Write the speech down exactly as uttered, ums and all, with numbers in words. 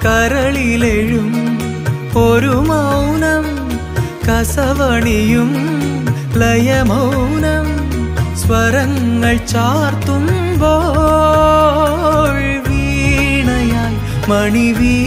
കരളിലെഴും ഒരു മൗനം കസവണിയും ലയമൗനം സ്വരങ്ങൾ ചാർത്തുമ്പോൾ വീണയായി മണിവീ